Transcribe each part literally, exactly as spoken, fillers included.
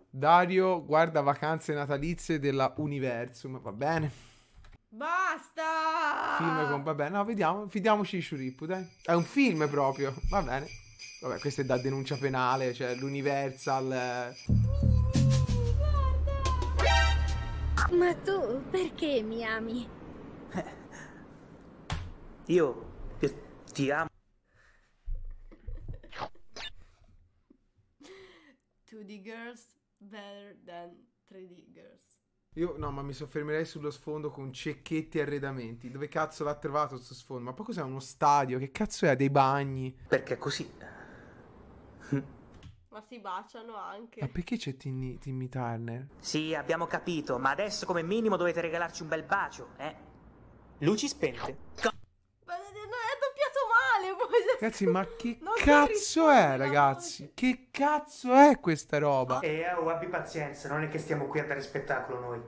Dario guarda vacanze natalizie della Universum. Va bene. Basta! Film con... Va bene, no, vediamo. Fidiamoci di Shurippu, dai. È un film proprio. Va bene. Vabbè, questo è da denuncia penale. Cioè, l'Universal... Eh... Ma tu perché mi ami? Io, io ti amo. due D girls better than tre D girls. Io no, ma mi soffermerei sullo sfondo con cecchetti e arredamenti. Dove cazzo l'ha trovato sto sfondo? Ma poi cos'è, uno stadio? Che cazzo è? Dei bagni? Perché così. Ma si baciano anche. Ma perché c'è Timmy, Timmy Turner? Sì, abbiamo capito, ma adesso come minimo dovete regalarci un bel bacio, eh? Luci spente. Co- Ma non è doppiato male. Poi. Ragazzi, ma che Non ti cazzo rispondi è, la ragazzi? voce. Che cazzo è questa roba? Eh, oh, abbi pazienza, non è che stiamo qui a dare spettacolo noi.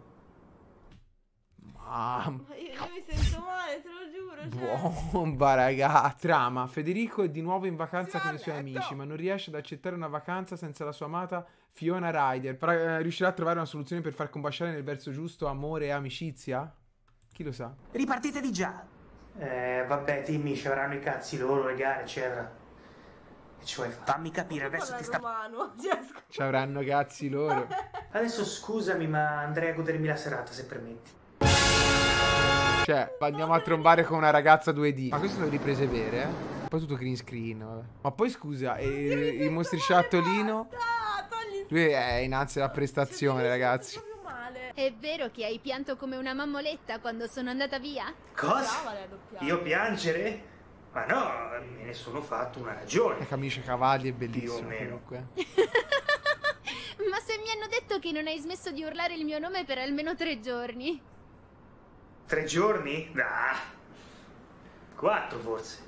Mamma. Ma io, io mi sento male, te lo giuro. Cioè. Bomba, ragazzi. Trama. Federico è di nuovo in vacanza Sì, con i suoi ho detto. amici, ma non riesce ad accettare una vacanza senza la sua amata Fiona Ryder. Però, eh, riuscirà a trovare una soluzione per far combaciare nel verso giusto amore e amicizia? Chi lo sa? Ripartite di già. Eh, vabbè, Timmy, ci avranno i cazzi loro, le gare, eccetera. Che ci vuoi fare? Fammi capire, adesso ti sta... Romano. Cioè, scusa. Ci avranno cazzi loro. Adesso scusami, ma andrei a godermi la serata, se permetti. Cioè, andiamo a trombare con una ragazza due D. Ma questo sono riprese vere, eh? Poi tutto green screen, vabbè. Ma poi scusa, e il mostriciattolino? Basta, togli. Lui è in ansia da prestazione, ragazzi. Proprio male. È vero che hai pianto come una mammoletta quando sono andata via? Cosa? Brava lei a doppiare. Io piangere? Ma no, me ne sono fatto una La ragione. camicia a cavalli è Più bellissima o meno. comunque. Ma se mi hanno detto che non hai smesso di urlare il mio nome per almeno tre giorni. Tre giorni? Ah, quattro forse.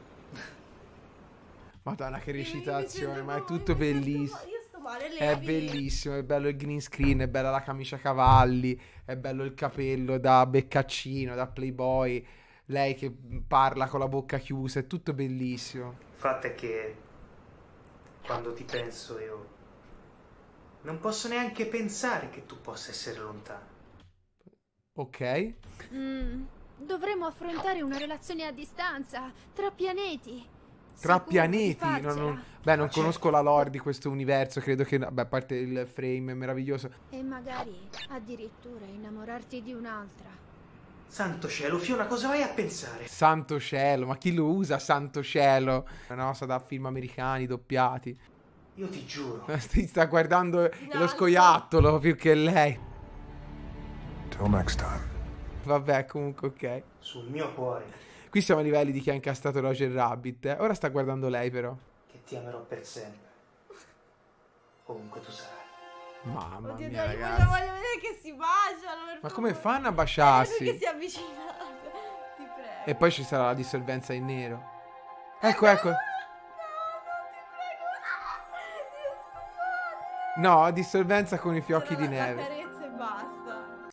Madonna che Io- io mi recitazione, sento ma è proprio- tutto io mi sento bellissimo. ma- Io sto male, lei È vi- bellissimo, è bello il green screen, è bella la camicia a cavalli, è bello il capello da beccaccino, da playboy, lei che parla con la bocca chiusa, è tutto bellissimo. Il fatto è che quando ti penso io non posso neanche pensare che tu possa essere lontano. Ok? Mm, dovremmo affrontare una relazione a distanza, tra pianeti. Tra Sicuro di pianeti, farcela. non- non- beh non Ma c'è- conosco la lore di questo universo, credo che, beh, a parte il frame è meraviglioso. E magari addirittura innamorarti di un'altra. Santo cielo, Fiona, cosa vai a pensare? Santo cielo, ma chi lo usa Santo cielo? È una cosa da film americani doppiati. Io ti giuro. Ti sta guardando lo alto. scoiattolo più che lei. Till next time. Vabbè, comunque ok. Sul mio cuore, Qui siamo a livelli di chi ha incastrato Roger Rabbit. eh. Ora sta guardando lei però. che ti amerò per sempre. Ovunque tu sarai. Mamma Oddio, mia, dai, voglio, ragazzi. voglio vedere che si baciano. per Ma favore. come fanno a Eh, baciarsi? Perché si avvicinano. Ti prego. E poi ci sarà la dissolvenza in nero. Ecco, ecco. No, no, ti prego. No, Dio, scusate. No, dissolvenza con i fiocchi Solo di la- neve. La carezza e basta.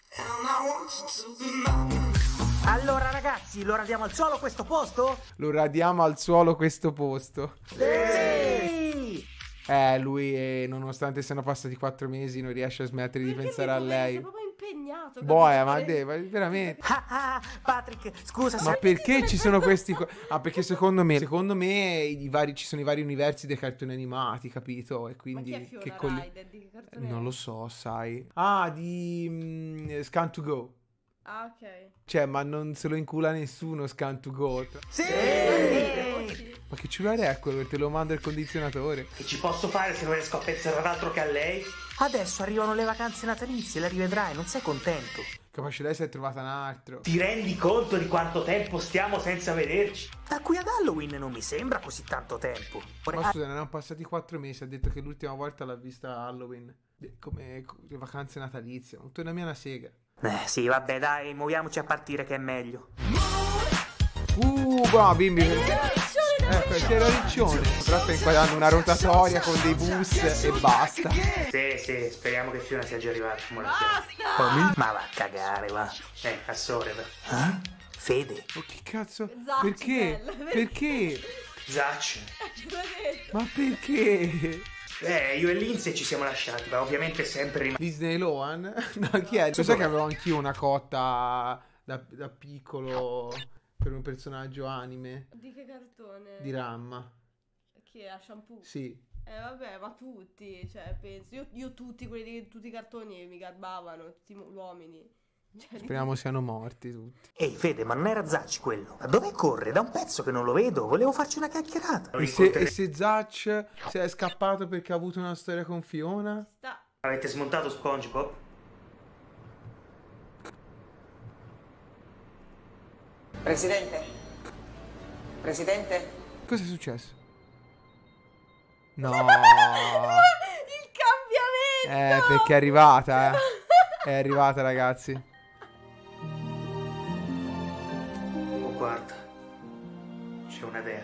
Allora ragazzi, lo radiamo al suolo questo posto? Lo radiamo al suolo questo posto. Sì! Eh, lui, eh, nonostante siano passati quattro mesi, non riesce a smettere di Perché pensare a mi povevo, lei. Sei proprio impegnato. Boia, ma, capito? de- ma veramente. Ah, ah, Patrick, scusa, Ma se... perché ci sono questi qua? Ah, perché secondo me, secondo me i vari, ci sono i vari universi dei cartoni animati, capito? E Ma quindi chi è Fiona che colli- Ryder? Di che cartone è? Non lo so, sai. Ah, di mm, Scan to Go. Ah, ok. Cioè, ma non se lo incula nessuno Scan to Go. Sì! Veloci. Ma che cellulare è quello? Te lo manda il condizionatore. Che ci posso fare se non riesco a pensare ad altro che a lei? Adesso arrivano le vacanze natalizie, la rivedrai, non sei contento? Capace lei si è trovata un altro. Ti rendi conto di quanto tempo stiamo senza vederci? Da qui ad Halloween non mi sembra così tanto tempo. Ma scusa, ne erano passati quattro mesi. Ha detto che l'ultima volta l'ha vista a Halloween. Come co- le vacanze natalizie. Non torna mia una sega. Eh sì, vabbè, dai, muoviamoci a partire che è meglio. Uh, boh, bimbi. Ecco, c'era riccione. Però sta inquadrando una rotatoria con dei bus e basta. Sì, sì, speriamo che Fiona sia già arrivata. Basta! Ma va a cagare, va. Eh, a sorella. Eh? Fede. Oh, che cazzo? Zacci, Perché? bella, Perché? Zacci. Te l'ho detto. Ma perché? Eh, io e Lindsay ci siamo lasciati, ma ovviamente sempre rimasti. Disney Lohan? No, chi è? Tu sai che avevo anch'io una cotta da, da piccolo per un personaggio anime Di che cartone? di Ramma. Chi è? Shampoo? Sì. Eh vabbè, ma tutti, cioè penso. Io, io tutti, quelli di tutti i cartoni mi garbavano, tutti gli uomini. Cioè, Speriamo siano morti tutti. Ehi, Fede, ma non era Zacci quello? Ma dove corre? Da un pezzo che non lo vedo, volevo farci una chiacchierata. E se, e se Zatch si è scappato perché ha avuto una storia con Fiona? sta... Avete smontato SpongeBob? Presidente? Presidente? Cosa è successo? No. Il cambiamento! Eh, perché è arrivata, eh. È arrivata, ragazzi. Oh, guarda. C'è una dea.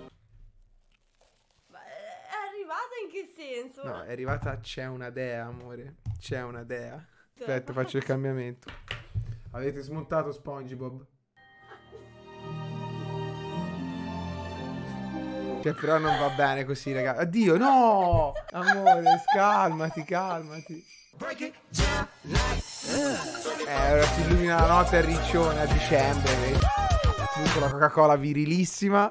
Ma è arrivata in che senso? No, è arrivata, c'è una dea, amore. C'è una dea. Aspetta, faccio il cambiamento. Avete smontato SpongeBob? Cioè, però non va bene così, ragazzi. Addio, no! Amore, calmati, calmati. Eh, ora si illumina la notte a Riccione a dicembre, vedi? Lui con la Coca-Cola virilissima.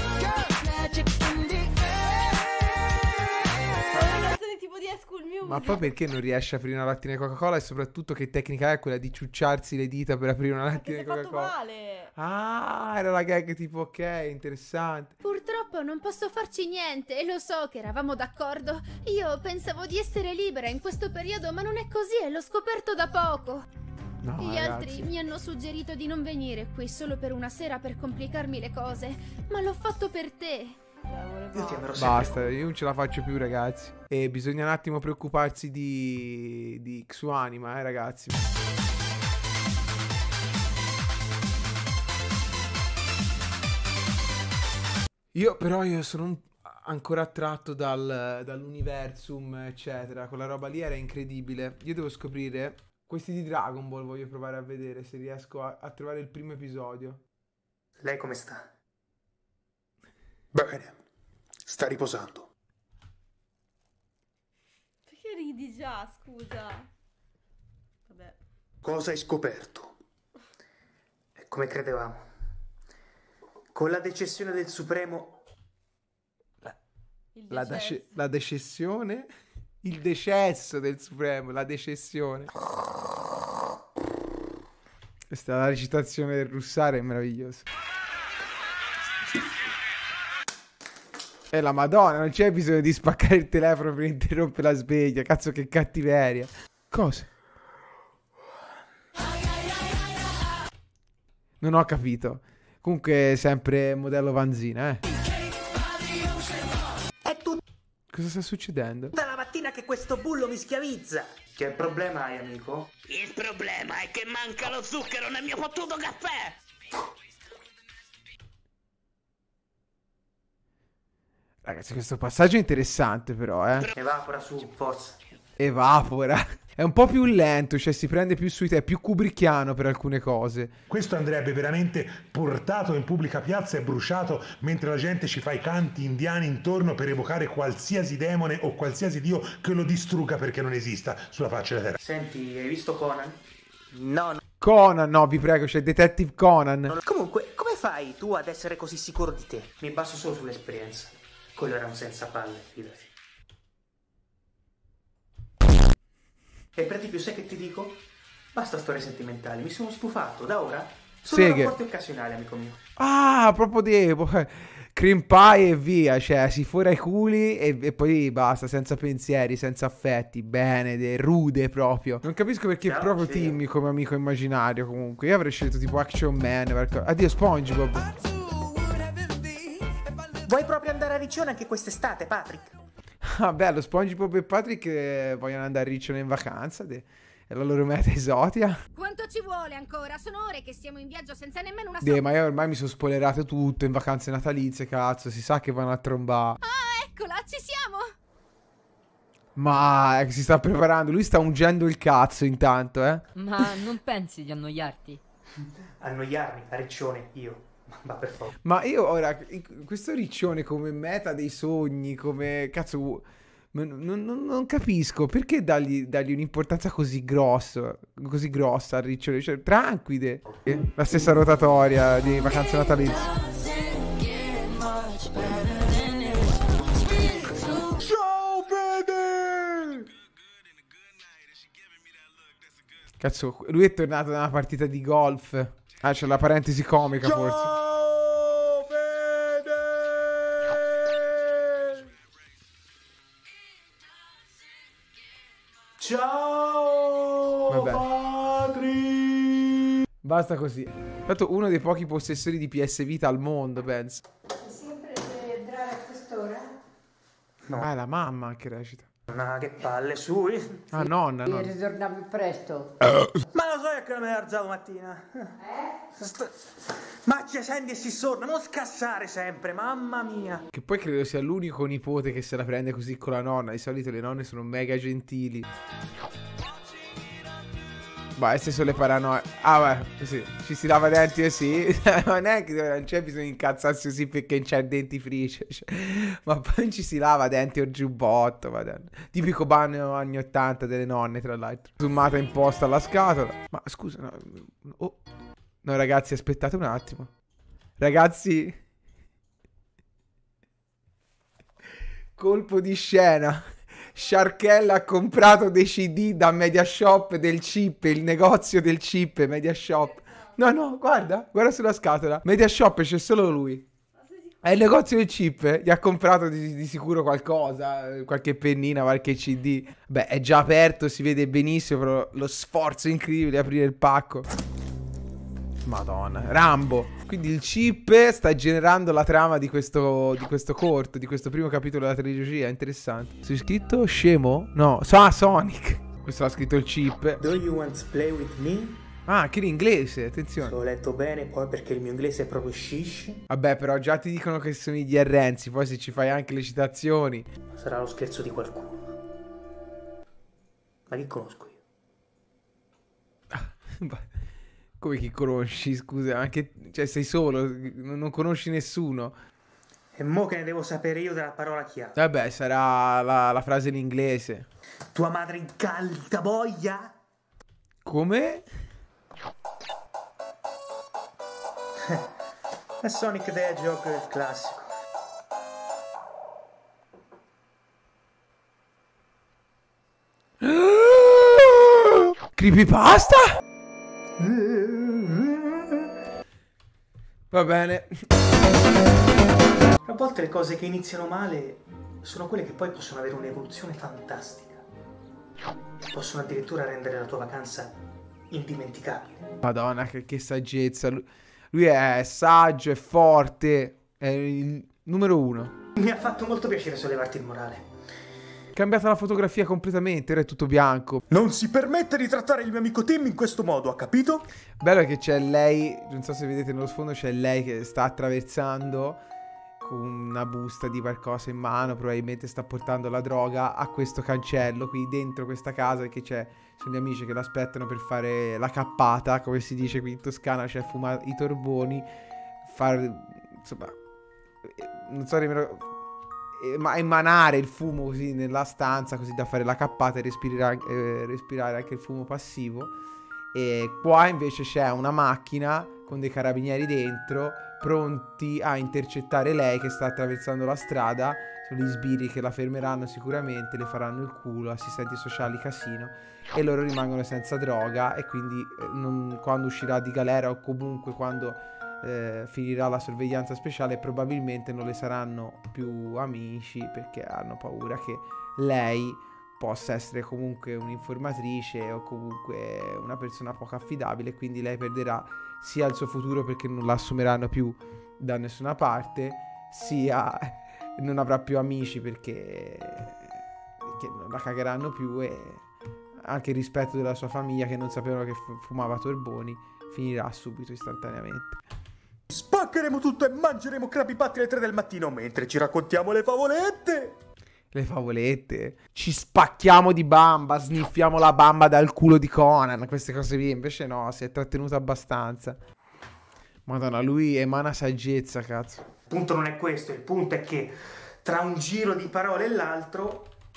Tipo di High School Music. Ma poi perché non riesce a aprire una lattina di Coca-Cola? E soprattutto che tecnica è quella di ciucciarsi le dita per aprire una Perché lattina si di è fatto Coca-Cola? male. Ah, era la gag tipo ok, interessante. Purtroppo non posso farci niente e lo so che eravamo d'accordo. Io pensavo di essere libera in questo periodo, ma non è così e l'ho scoperto da poco. No, Gli ragazzi. altri mi hanno suggerito di non venire qui solo per una sera per complicarmi le cose, ma l'ho fatto per te. Io ti amerò sempre. Basta, io non ce la faccio più, ragazzi. E bisogna un attimo preoccuparsi di, di Xuanima, eh, ragazzi. Io però io sono un- ancora attratto dal, dall'universum, eccetera. Quella roba lì era incredibile. Io devo scoprire questi di Dragon Ball, voglio provare a vedere se riesco a, a trovare il primo episodio. Lei come sta? Bene, sta riposando. Perché ridi già, scusa? Vabbè. Cosa hai scoperto? È come credevamo. Con la decessione del Supremo, Il La, decesso. dace- la decessione, il decesso del Supremo, la decessione. Questa è la recitazione del Russare, è meravigliosa. E la Madonna, non c'è bisogno di spaccare il telefono per interrompere la sveglia. Cazzo, che cattiveria. Cosa? Non ho capito. Comunque, sempre modello Vanzina, eh. è tutta Cosa sta succedendo? la mattina che questo bullo mi schiavizza. Che problema hai, amico? Il problema è che manca lo zucchero nel mio fottuto caffè! Ragazzi, questo passaggio è interessante però, eh. Evapora su, forza. Evapora. È un po' più lento, cioè si prende più sui te, è più kubrickiano per alcune cose. Questo andrebbe veramente portato in pubblica piazza e bruciato mentre la gente ci fa i canti indiani intorno per evocare qualsiasi demone o qualsiasi dio che lo distrugga perché non esista sulla faccia della terra. Senti, hai visto Conan? No, no. Conan, no, vi prego, c'è Detective Conan. Comunque, come fai tu ad essere così sicuro di te? Mi baso solo sull'esperienza. Quello era un senza palle, fidati. E per di più, sai che ti dico? Basta storie sentimentali, mi sono stufato. Da ora sono Seghe. rapporti occasionali, amico mio. Ah, proprio devo. Cream pie e via, cioè si fora i culi e, e poi basta, senza pensieri, senza affetti, bene, de- rude proprio. Non capisco perché Ciao, è proprio sì. Timmy come amico immaginario comunque. Io avrei scelto tipo Action Man. Perché... Addio SpongeBob. Vuoi proprio andare a Riccione anche quest'estate, Patrick? Ah, bello, SpongeBob e Patrick eh, vogliono andare a Riccione in vacanza. de- È la loro meta esotica. Quanto ci vuole ancora? Sono ore che siamo in viaggio senza nemmeno una De, sola... ma io ormai mi sono spoilerato tutto in vacanze natalizie, cazzo. Si sa che vanno a trombare. Ah, eccola, ci siamo! Ma eh, si sta preparando. Lui sta ungendo il cazzo intanto, eh. Ma non pensi di annoiarti? Annoiarmi a Riccione, io. Ma per favore. Ma io ora, in- questo Riccione come meta dei sogni, come cazzo, Non, non- non capisco perché dargli, dargli un'importanza così grossa, così grossa al ricciolo. Cioè, tranquille. Eh, La stessa rotatoria di vacanze natalizie. Ciao, Fede! Cazzo, lui è tornato da una partita di golf. Ah, c'è la parentesi comica forse. Ciao, Fede! Ciao, Vabbè. Patri! Basta così. Tanto uno dei pochi possessori di P S Vita al mondo, penso. Sempre per entrare a quest'ora? No. Ah, è la mamma che recita. Ma che palle, su. Ah, nonna, Sì, nonna. ritornavi presto. Ma lo so che me ne alzato mattina. Eh? Sto... Ma ci senti e si sorna, non scassare sempre, mamma mia. Che poi credo sia l'unico nipote che se la prende così con la nonna. Di solito le nonne sono mega gentili. Bah, queste sono le paranoie. Ah, beh, sì. Ci si lava i denti e sì. Non è che non c'è bisogno di incazzarsi così perché non c'è il dentifricio. Cioè, ma poi ci si lava i denti o giubbotto. Madonna. Tipico bagno anni ottanta delle nonne, tra l'altro. Zoomata imposta alla scatola. Ma scusa, no. Oh. No, ragazzi, aspettate un attimo. Ragazzi. Colpo di scena. Sharkella ha comprato dei C D da Mediashop del chip, il negozio del chip, Mediashop. No, no, guarda, guarda sulla scatola. Mediashop c'è solo lui. È il negozio del chip, gli ha comprato di, di sicuro qualcosa, qualche pennina, qualche C D. Beh, è già aperto, si vede benissimo, però lo sforzo incredibile di aprire il pacco. Madonna, Rambo. Quindi il chip sta generando la trama di questo, di questo corto, di questo primo capitolo della trilogia. Interessante. Sei scritto scemo? No, ah, Sonic. Questo l'ha scritto il chip. Do you want to play with me? Ah, anche in inglese, attenzione. L'ho letto bene poi perché il mio inglese è proprio shish. Vabbè, però già ti dicono che somigli a Renzi. Poi se ci fai anche le citazioni. Sarà lo scherzo di qualcuno. Ma chi conosco io? Come chi conosci, scusa, anche, cioè sei solo, non, non conosci nessuno. E mo che ne devo sapere io della parola chiave? Vabbè, sarà la, la frase in inglese. Tua madre incallita boia? Come? È Sonic the Hedgehog classico. Creepypasta? Va bene. A volte le cose che iniziano male sono quelle che poi possono avere un'evoluzione fantastica. Possono addirittura rendere la tua vacanza indimenticabile. Madonna, che, che saggezza. Lui, lui è saggio, è forte, è il numero uno. Mi ha fatto molto piacere sollevarti il morale. Cambiata la fotografia completamente, ora è tutto bianco. Non si permette di trattare il mio amico Tim in questo modo, ha capito? Bello è che c'è lei, non so se vedete nello sfondo, c'è lei che sta attraversando con una busta di qualcosa in mano, probabilmente sta portando la droga a questo cancello qui dentro questa casa, che c'è, sono gli amici che l'aspettano per fare la cappata, come si dice qui in Toscana, cioè fumare i torboni, far, insomma, non so nemmeno, ma emanare il fumo così nella stanza, così da fare la cappata e respirare, eh, respirare anche il fumo passivo. E qua invece c'è una macchina con dei carabinieri dentro, pronti a intercettare lei che sta attraversando la strada. Sono gli sbirri che la fermeranno sicuramente, le faranno il culo, assistenti sociali casino, e loro rimangono senza droga. E quindi eh, non, quando uscirà di galera o comunque quando eh, finirà la sorveglianza speciale, probabilmente non le saranno più amici, perché hanno paura che lei possa essere comunque un'informatrice o comunque una persona poco affidabile. Quindi lei perderà sia il suo futuro perché non la assumeranno più da nessuna parte, sia non avrà più amici perché, perché non la cagheranno più, e anche il rispetto della sua famiglia, che non sapevano che fumava torboni, finirà subito, istantaneamente. Spaccheremo tutto e mangeremo crepipatti alle tre del mattino mentre ci raccontiamo le favolette. Le favolette. Ci spacchiamo di bamba, sniffiamo la bamba dal culo di Conan, queste cose lì. Invece no, si è trattenuto abbastanza. Madonna, lui emana saggezza, cazzo. Il punto non è questo, il punto è che tra un giro di parole e l'altro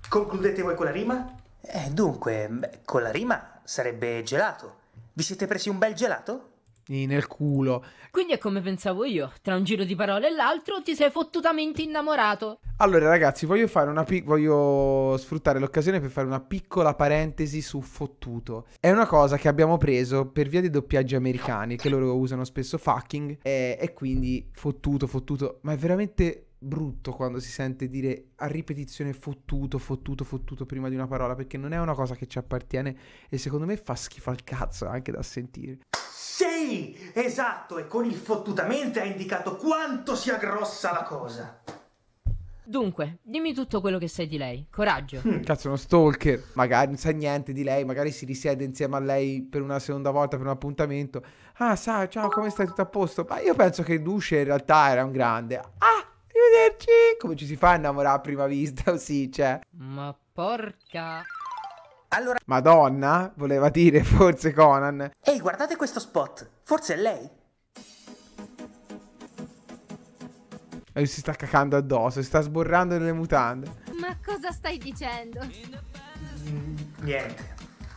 Concludete voi con la rima? Eh, dunque, beh, con la rima sarebbe gelato. Vi siete presi un bel gelato? Sì, nel culo. Quindi è come pensavo io, tra un giro di parole e l'altro ti sei fottutamente innamorato. Allora ragazzi, voglio fare una pic- voglio sfruttare l'occasione per fare una piccola parentesi su fottuto. È una cosa che abbiamo preso per via dei doppiaggi americani, che loro usano spesso fucking, e, e quindi fottuto, fottuto, ma è veramente brutto quando si sente dire a ripetizione fottuto, fottuto, fottuto prima di una parola, perché non è una cosa che ci appartiene e secondo me fa schifo al cazzo anche da sentire. Sì, esatto, e con il fottutamente ha indicato quanto sia grossa la cosa. Dunque, dimmi tutto quello che sai di lei. Coraggio. Mm. Cazzo, uno stalker. Magari non sa niente di lei, magari si risiede insieme a lei per una seconda volta per un appuntamento. Ah, sai, ciao, come stai? Tutto a posto? Ma io penso che Luce in realtà era un grande. Ah, arrivederci. Come ci si fa a innamorare a prima vista? Sì, cioè. Ma porca... Allora... Madonna, voleva dire forse Conan. Ehi, guardate questo spot. Forse è lei. E si sta cacando addosso, si sta sborrando nelle mutande. Ma cosa stai dicendo? Mm, niente.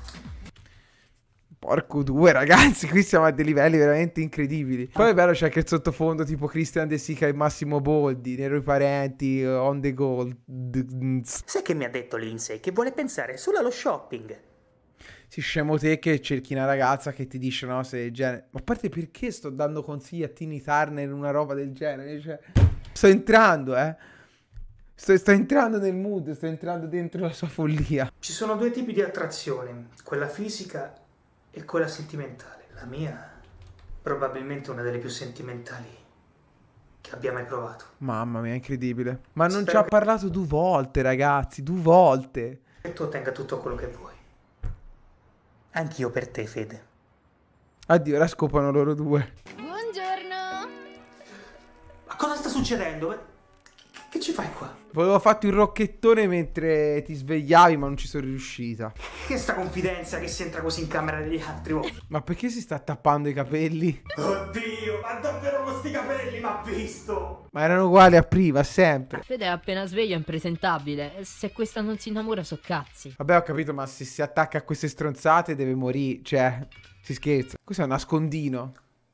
Porco due, ragazzi, qui siamo a dei livelli veramente incredibili. Poi è bello, c'è anche il sottofondo tipo Christian De Sica e Massimo Boldi, Nero i parenti, On the Gold. Sai che mi ha detto Lindsay? Che vuole pensare solo allo shopping. Si scemo te che cerchi una ragazza che ti dice una cosa del genere. Ma a parte, perché sto dando consigli a Tini Turner in una roba del genere? Cioè, sto entrando, eh. Sto, sto entrando nel mood, sto entrando dentro la sua follia. Ci sono due tipi di attrazione, quella fisica e quella sentimentale. La mia, probabilmente una delle più sentimentali che abbia mai provato. Mamma mia, incredibile. Ma non Spero ci ha che... parlato due volte, ragazzi, due volte. E tu ottenga tutto quello che vuoi. Anch'io per te, Fede. Addio, ora scopano loro due. Buongiorno. Ma cosa sta succedendo? Che ci fai qua? Volevo farti un rocchettone mentre ti svegliavi, ma non ci sono riuscita. Che sta confidenza che si entra così in camera degli altri? Oh. Ma perché si sta tappando i capelli? Oddio, ma davvero con sti capelli, ma visto? Ma erano uguali a prima, sempre. Fede è appena sveglio, è impresentabile. Se questa non si innamora, so cazzi. Vabbè, ho capito, ma se si attacca a queste stronzate deve morire. Cioè, si scherza. Questo è un nascondino.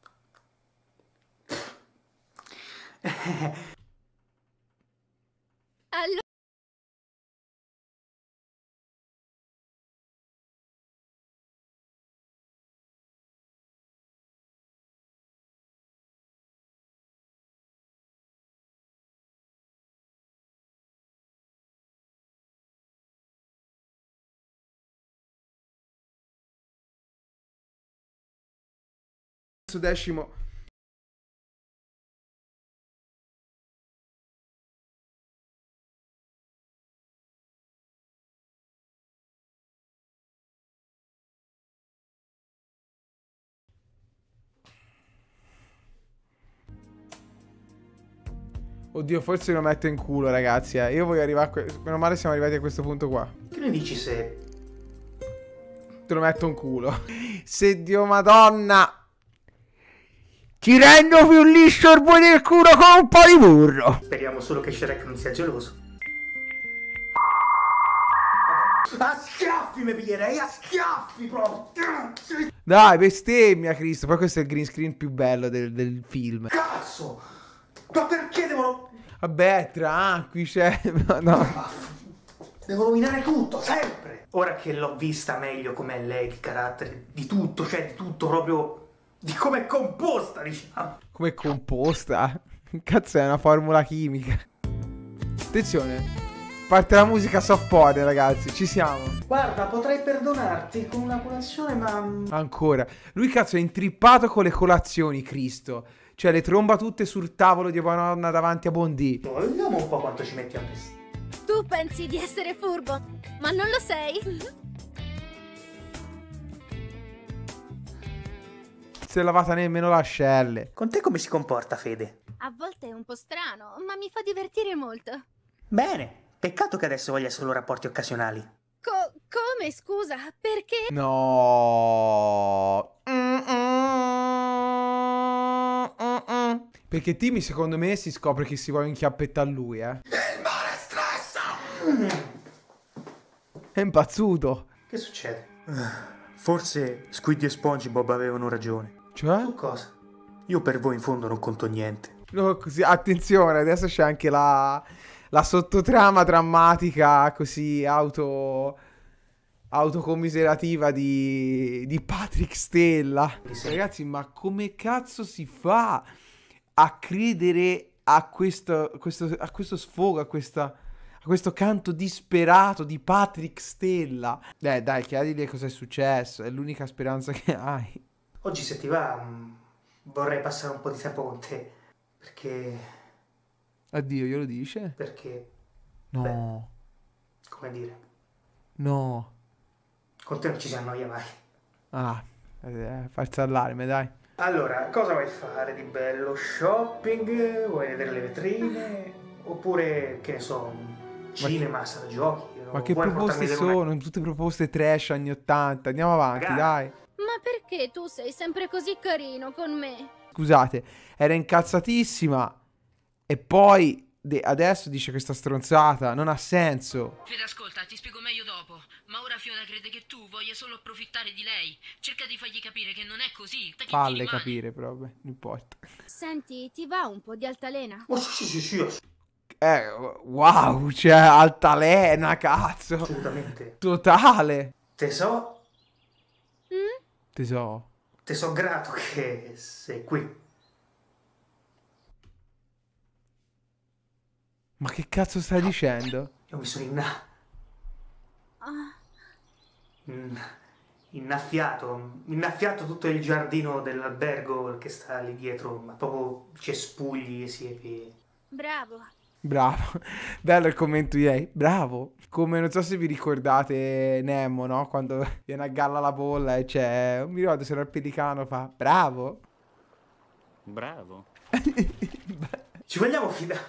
Allora... Decimo. Oddio, forse lo metto in culo, ragazzi, eh. Io voglio arrivare a questo. Meno male siamo arrivati a questo punto qua. Che ne dici se... Te lo metto in culo. Se Dio Madonna... Ti rendo più liscio il buio del culo con un po' di burro. Speriamo solo che Shrek non sia geloso. A schiaffi mi piglierei, a schiaffi proprio. Dai, bestemmia, Cristo. Poi questo è il green screen più bello del, del film. Cazzo! Ma perché devono... Vabbè, tranqui, cioè... No, no. Devo rovinare tutto, sempre! Ora che l'ho vista meglio com'è lei, il carattere, di tutto, cioè di tutto proprio... Di come è composta, diciamo. Come è composta? Cazzo, è una formula chimica. Attenzione. Parte la musica soft porn, ragazzi, ci siamo. Guarda, potrei perdonarti con una colazione, ma... Ancora. Lui, cazzo, è intrippato con le colazioni, Cristo. Cioè, le tromba tutte sul tavolo di Madonna davanti a Bondi. No, vediamo un po' quanto ci metti a testa. Tu pensi di essere furbo, ma non lo sei. Si è lavata nemmeno le ascelle. Con te come si comporta, Fede? A volte è un po' strano, ma mi fa divertire molto. Bene. Peccato che adesso voglia solo rapporti occasionali. Co- come, scusa? Perché? No. Mm -mm. Mm -mm. Perché Timmy, secondo me, si scopre che si vuole inchiappettare a lui, eh. Il male stressa! È impazzuto. Che succede? Forse Squiddy e SpongeBob avevano ragione. Cioè? Su cosa? Io per voi in fondo non conto niente. No, così, attenzione, adesso c'è anche la, la sottotrama drammatica così auto... autocommiserativa di, di Patrick Stella. Sì. Ragazzi, ma come cazzo si fa a credere a questo, questo, a questo sfogo, a, questa, a questo canto disperato di Patrick Stella? Eh dai, chiedigli cosa è successo, è l'unica speranza che hai. Oggi se ti va mh, vorrei passare un po' di tempo con te. Perché... Addio, glielo dice? Perché... No. Beh, come dire... No. Con te non ci si annoia mai. Ah, eh, farsi allarme, dai. Allora, cosa vuoi fare di bello? Shopping? Vuoi vedere le vetrine? Oppure, che ne so, cinema, sala giochi? Ma che proposte sono? Una... Tutte proposte trash anni ottanta. Andiamo avanti, Gara. dai. Ma perché tu sei sempre così carino con me? Scusate, era incazzatissima. E poi adesso dice questa stronzata. Non ha senso. Fede, ascolta, ti spiego meglio dopo. Ma ora Fiona crede che tu voglia solo approfittare di lei. Cerca di fargli capire che non è così. Falle capire proprio, non importa. Senti, ti va un po' di altalena? Oh sì sì sì sì. Eh, wow, cioè altalena, cazzo. Assolutamente. Totale. Te so... Mm? Te so. Te so grato che sei qui. Ma che cazzo stai dicendo? Io mi sono inna... Ah. In... innaffiato, innaffiato tutto il giardino dell'albergo che sta lì dietro, ma proprio cespugli e siepi. Bravo. Bravo. Bello il commento di lei. Bravo. Come non so se vi ricordate Nemo, no? Quando viene a galla la bolla e c'è... Non mi ricordo se era il pelicano, fa... Bravo. Bravo. Ci vogliamo fidare?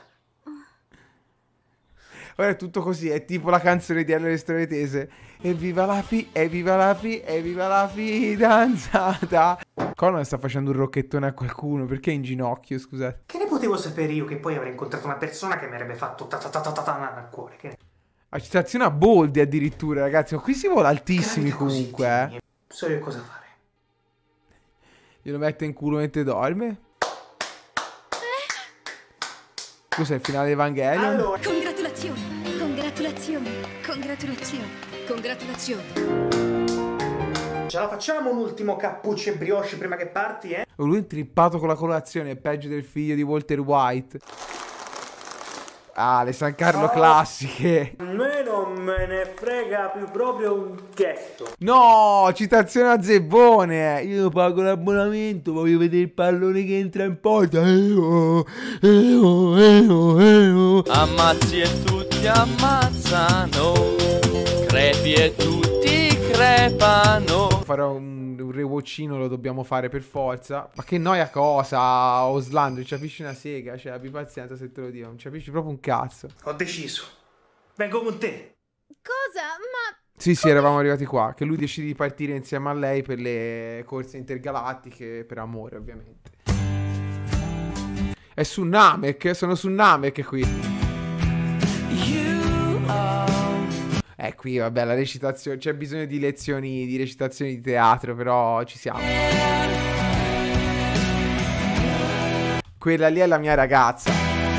Ora è tutto così, è tipo la canzone di Elio Le Storie Tese. Evviva la fi, evviva la fi, evviva la fidanzata. Conan sta facendo un rocchettone a qualcuno, perché è in ginocchio, scusate. Che ne potevo sapere io che poi avrei incontrato una persona che mi avrebbe fatto ta ta ta ta ta ta al cuore? Che ne... A citazione a Boldi addirittura, ragazzi, ma qui si vola altissimi comunque, eh. So io cosa fare. Glielo mette in culo mentre dorme. Cos'è il finale di Evangelion? Allora. Congratulazioni, congratulazioni, congratulazioni, congratulazioni. Ce la facciamo un ultimo cappuccio e brioche prima che parti, eh? Lui intrippato con la colazione, è peggio del figlio di Walter White. Ah, le San Carlo oh, classiche. A me non me ne frega più proprio un ghetto. No, citazione a Zebbone. Io pago l'abbonamento, voglio vedere il pallone che entra in porta. Eh oh, eh oh, eh oh, eh oh. Ammazzi e tutti ammazzano, crepi e tutti crepano. Farò un, un rewatchino, lo dobbiamo fare per forza. Ma che noia cosa, Osland, non ci capisci una sega. Cioè, abbi pazienza se te lo dico, non ci capisci proprio un cazzo. Ho deciso, vengo con te. Cosa? Ma... Sì, sì, eravamo arrivati qua. Che lui decide di partire insieme a lei per le corse intergalattiche, per amore ovviamente. È su Namek, sono su Namek qui. Eh, qui vabbè, la recitazione, c'è bisogno di lezioni, di recitazioni di teatro, però ci siamo. Quella lì è la mia ragazza.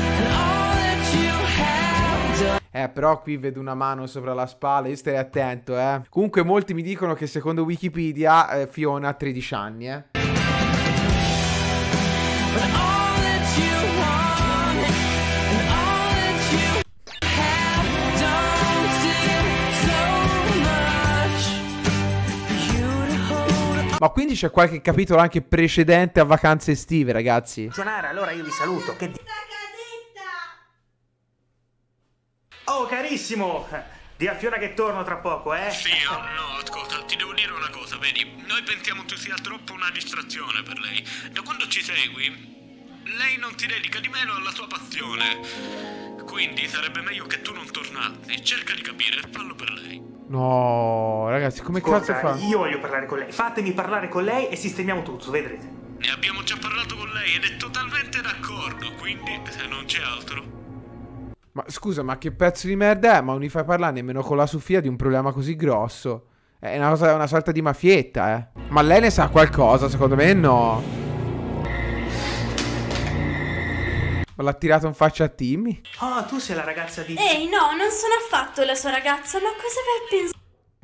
Eh, però qui vedo una mano sopra la spalla, io starei attento, eh. Comunque molti mi dicono che secondo Wikipedia eh, Fiona ha tredici anni, eh. Ma quindi c'è qualche capitolo anche precedente a vacanze estive, ragazzi? Gionara, allora io vi saluto. Che... Oh, carissimo! Di a Fiona che torno tra poco, eh? Sì, oh, no, ascolta, ti devo dire una cosa, vedi? Noi pensiamo tu sia troppo una distrazione per lei. Da quando ci segui, lei non ti dedica di meno alla sua passione. Quindi sarebbe meglio che tu non tornassi. Cerca di capire, fallo per lei. No, ragazzi, come Ascolta, cazzo fa? Io voglio parlare con lei. Fatemi parlare con lei e sistemiamo tutto, vedrete. Ne abbiamo già parlato con lei ed è totalmente d'accordo, quindi se non c'è altro. Ma scusa, ma che pezzo di merda è? Ma non mi fai parlare nemmeno con la Sofia di un problema così grosso. È una, cosa, una sorta di mafietta, eh. Ma lei ne sa qualcosa? Secondo me no. Ma l'ha tirato in faccia a Timmy? Oh, tu sei la ragazza di... Ehi, no, non sono affatto la sua ragazza, ma cosa vai a pensare?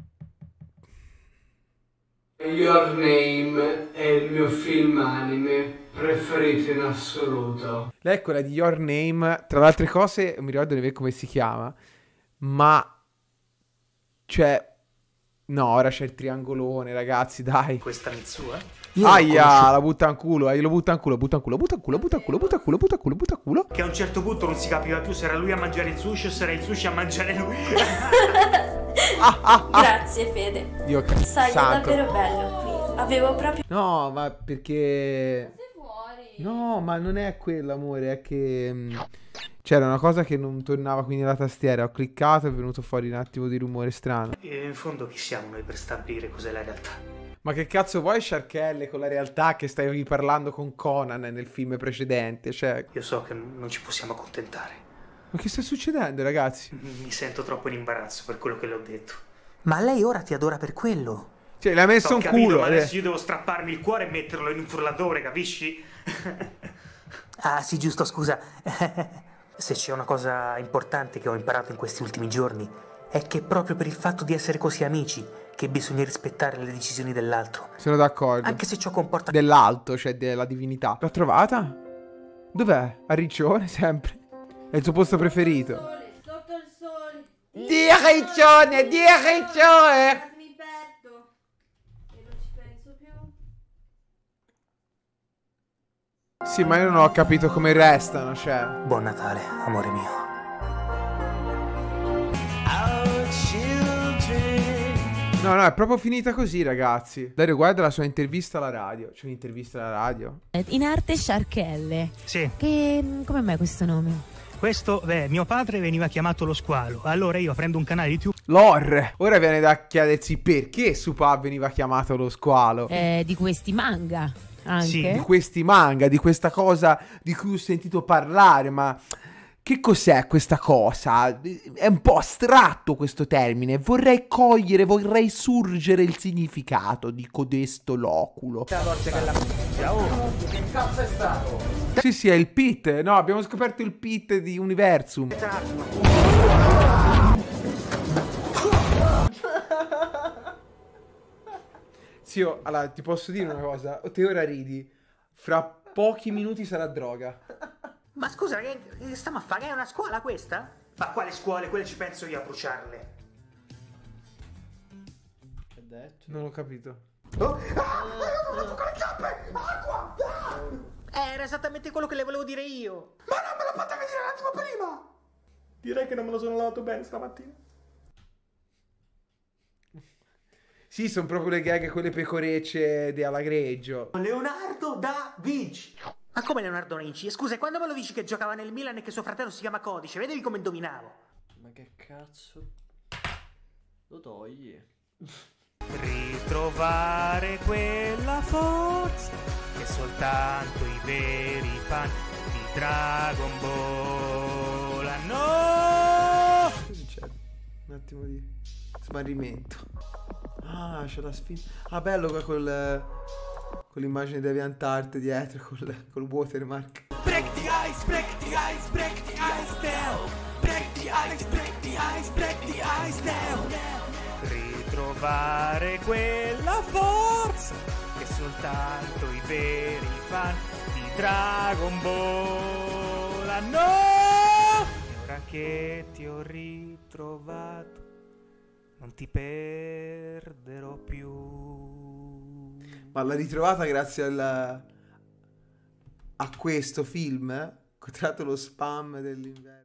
Your Name è il mio film anime preferito in assoluto. Lei è quella di Your Name. Tra le altre cose, non mi ricordo nemmeno come si chiama. Ma... Cioè... No, ora c'è il triangolone, ragazzi, dai. Questa Mitsua? Aia, la butta in culo, eh, lo butta in culo, butta in culo, butta in culo, butta in culo, butta in culo, butta in culo, butta in culo. Che a un certo punto non si capiva più se era lui a mangiare il sushi o se era il sushi a mangiare lui. ah, ah, ah. Grazie, Fede. Dio Sai, è santo. davvero bello qui. Avevo proprio... No, ma perché... No, ma non è quello, amore, è che... Mh, c'era una cosa che non tornava qui nella tastiera. Ho cliccato e è venuto fuori un attimo di rumore strano. E in fondo chi siamo noi per stabilire cos'è la realtà? Ma che cazzo vuoi, Sharkelle, con la realtà che stavi parlando con Conan nel film precedente? Cioè... Io so che non ci possiamo accontentare. Ma che sta succedendo, ragazzi? Mi sento troppo in imbarazzo per quello che le ho detto. Ma lei ora ti adora per quello. Cioè, le ha messo Ho un capito, culo. Ma eh. adesso io devo strapparmi il cuore e metterlo in un frullatore, capisci? Ah, sì, giusto, scusa. Se c'è una cosa importante che ho imparato in questi ultimi giorni è che proprio per il fatto di essere così amici che bisogna rispettare le decisioni dell'altro. Sono d'accordo. Anche se ciò comporta... Dell'alto, cioè della divinità. L'ho trovata? Dov'è? A Riccione, sempre. È il suo posto preferito. Sotto il sole. Di Riccione, di Riccione! Mi perdo. E non ci penso più. Sì, ma io non ho capito come restano, cioè. Buon Natale, amore mio. No, no, è proprio finita così, ragazzi. Dario, guarda la sua intervista alla radio. C'è un'intervista alla radio. In arte Sharkelle. Sì. Che... come mai questo nome? Questo, beh, mio padre veniva chiamato lo squalo. Allora io aprendo un canale YouTube... Lore. Ora viene da chiedersi perché Supa veniva chiamato lo squalo. Eh, di questi manga, anche. Sì, di questi manga, di questa cosa di cui ho sentito parlare, ma... Che cos'è questa cosa? È un po' astratto questo termine. Vorrei cogliere, vorrei surgere il significato di codesto loculo. Che cazzo è stato? Sì, sì, è il pit. No, abbiamo scoperto il pit di Universum. Zio, allora, ti posso dire una cosa? Te ora ridi. Fra pochi minuti sarà droga. Ma scusa, che, che stiamo a fare? È una scuola questa? Ma quale scuole? Quelle ci penso io a bruciarle. Che detto? Non ho capito. Oh. Ah, ho rotto con le chiappe! Acqua! Ah. Era esattamente quello che le volevo dire io. Ma non me lo potevi dire un attimo prima! Direi che non me lo sono lavato bene stamattina. Sì, sono proprio le gag, quelle pecorecce di Alagreggio. Leonardo da Vinci. Ma come Leonardo da Vinci? Scusa, quando me lo dici che giocava nel Milan e che suo fratello si chiama Codice? Vedevi come indovinavo? Ma che cazzo? Lo togli? Ritrovare quella forza che soltanto i veri fan di Dragon Ball hanno. Che succede? Un attimo di smarrimento. Ah, c'è la sfida. Ah, bello qua col... con l'immagine di DeviantArt dietro, col, col watermark. Break the ice, break the ice, break the ice down. Break the ice, break the ice, break the ice down. Ritrovare quella forza che soltanto i veri fan di Dragon Ball hanno. E ora che ti ho ritrovato non ti perderò più. Ma l'ha ritrovata grazie al, a questo film, eh? Contratto lo spam dell'inverno.